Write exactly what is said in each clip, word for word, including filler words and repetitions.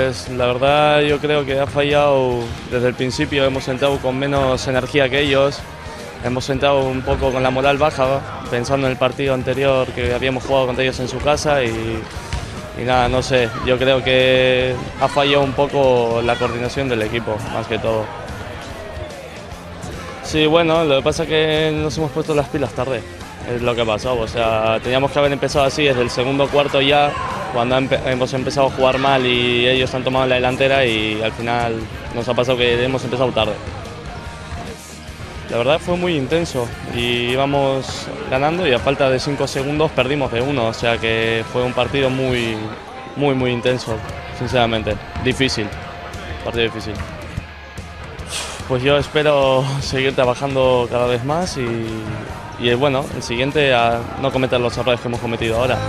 Pues la verdad yo creo que ha fallado desde el principio, hemos entrado con menos energía que ellos, hemos entrado un poco con la moral baja, pensando en el partido anterior que habíamos jugado contra ellos en su casa y, y nada, no sé, yo creo que ha fallado un poco la coordinación del equipo, más que todo. Sí, bueno, lo que pasa es que nos hemos puesto las pilas tarde, es lo que ha pasado, o sea, teníamos que haber empezado así desde el segundo cuarto ya, cuando hemos empezado a jugar mal y ellos han tomado la delantera y al final nos ha pasado que hemos empezado tarde. La verdad fue muy intenso y íbamos ganando y a falta de cinco segundos perdimos de uno, o sea que fue un partido muy, muy, muy intenso, sinceramente, difícil, partido difícil. Pues yo espero seguir trabajando cada vez más y, y bueno, el siguiente a no cometer los errores que hemos cometido ahora.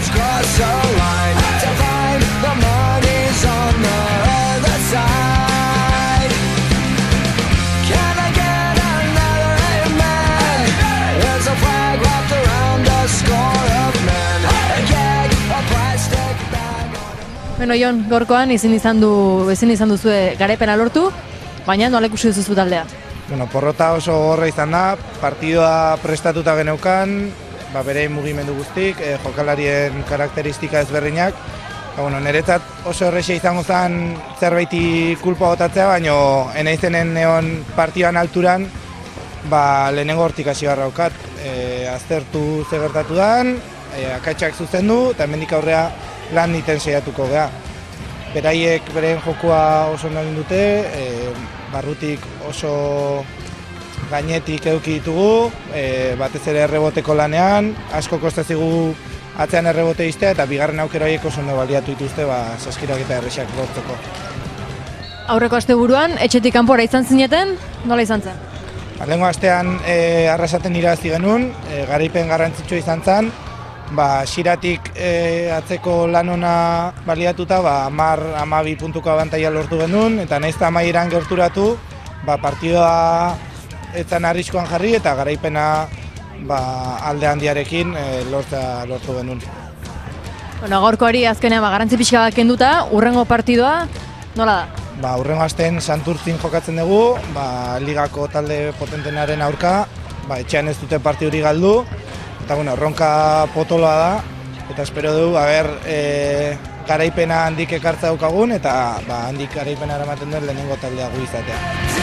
Bueno, Jon, gaurkoan ezin izan du ezin izan duzue garaipena lortu, baina nola ikusi duzu taldea? Bueno, porrota oso gogorra izan da, partidua prestatuta geneukan, ba, bere mugimendu guztik, eh, jokalarien karakteristika ezberdinak. Ba, bueno, niretzat oso errexea izango zen zerbaiti kulpa botatzea, baina enaizenen neon partidan alturan, ba, lehenengo hortik hasi barra daukat. E, aztertu ze gertatu dan, e, akaitsak zuzendu, eta hemendik aurrea lan niten saiatuko geha. Beraiek beren jokua oso ondo egin dute, e, barrutik oso gainetik eduki ditugu, e, batez ere erreboteko lanean, asko kostazigu atzean errebote iztea eta bigarren aukera horiek oso ondo baliatu dituzte ba, saskirak eta errexak lortzeko. Aurreko asteburuan etxetik kanpora izan zineten, nola izan zen? Lehengo astean e, arrasaten irabazi genuen, e, garaipen garrantzitsua izan zen, ba, xiratik e, atzeko lan ona baliatuta, ba, hamar hamabi puntuko abantaila lortu genuen, eta nahiz eta amaieran gerturatu, ba, partidua etzan arriskoan jarri eta garaipena ba, alde handiarekin e, lortza lortu genuen. Bueno, gaurkoari azkenean ba, garrantzi pixka bat kenduta, urrengo partidua nola da? Ba, urrengo astean Santurtzin jokatzen dugu, ba, ligako talde potentenaren aurka, ba, etxean ez dute partiduri galdu, eta bueno, erronka potoloa da, eta espero du, a ber, e, garaipena handik ekartza daukagun, eta ba, handik garaipena eramaten duen lehenengo taldea gu izatea.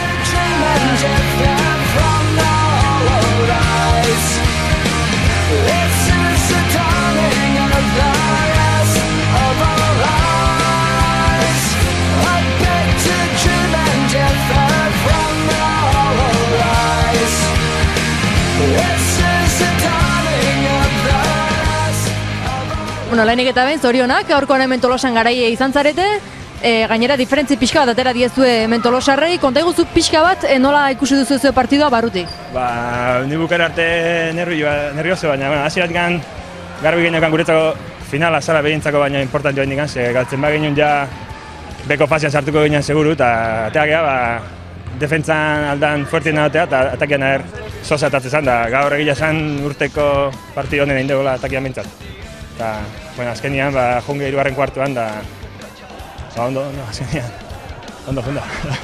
Bueno, lehenik eta behin, zorionak, gaurkoan hemen Tolosan garaie izan zarete, e, gainera diferentzi pixka bat atera diezue hemen Tolosarrei, konta iguzu pixka bat e, nola ikusi duzu zuen partidua barrutik? Ba, ni bukera arte nervioso, baina bueno, hasieratik garbi geneukan guretzako finala zara behintzako baina importante joan dikan, ze galtzen ba genuen ja beko fasean sartuko ginen seguru, eta atea geha, ba, defentzan aldan fuertien nagotea, eta atakian er sosa atatzen da, gaur egila zen urteko partido honen egin dugu atakian bintzat. Eta, bueno, azkenian, ba, jonge hirugarren kuartuan, da, ba, ondo, ondo, azkenian, ondo, ondo.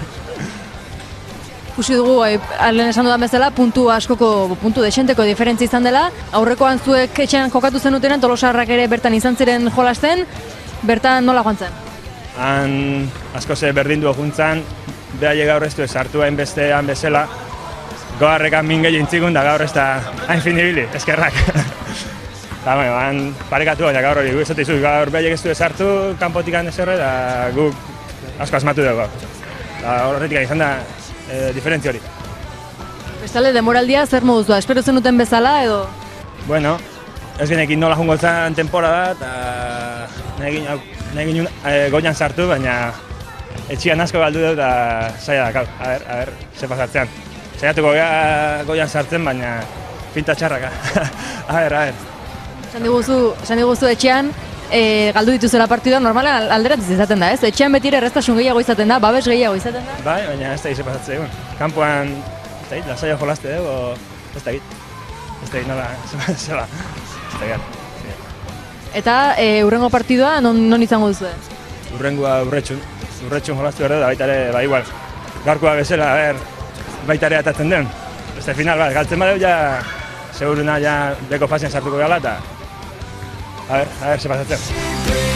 Ikusi dugu, eh, lehen esan dudan bezala, puntu askoko, puntu desenteko diferentzi izan dela. Aurrekoan zuek etxean jokatu zenutenen, Tolosarrak ere bertan izan ziren jolasten, bertan nola joan zen? Han asko ze berdin du juntzan, behaile gaur ez du esartu hain bestean bezala, goharrekan min gehiago intzigun, da gaur ez da hain finibili, eskerrak. Eta, bueno, han parekatu, baina gaur hori, gu esate izu, gaur behaile ez du esartu, kanpotikan eserre, da guk asko asmatu dugu. Da horretik izan da, e, diferentzi hori. Bestale, demoraldia zer moduz da, espero zenuten bezala edo? Bueno, ez genekin nola jungo zen temporada, eta nahi ginen e, goian sartu, baina etxian asko galdu dut, eta zaila da, a ber, a ber, ze pasatzean. Zaiatuko geha goian sartzen, baina pinta txarraka. a ber, a ber. Esan diguzu, esan diguzu etxean, e, galdu dituzela partidua, normalen alderantziz izaten da, ez? Etxean betire erreztasun gehiago izaten da, babes gehiago izaten da? Bai, baina ez da ize pasatzen egun. Kampuan, ez da hit, lasaio jolaste dugu, ez da hit. Ez da hit, nola, zela, ez da hit. Eta e, urrengo partidua non, non izango duzu? urrengua urretxun, urretxun jolastu behar da, baita ere, ba, igual, gaurkoa bezala, ber, baita ere atatzen den. Beste final bat, galtzen badeu, ja, seguruna, ja, beko fasean sartuko gala, eta, a ber, a ber, se pasatzen.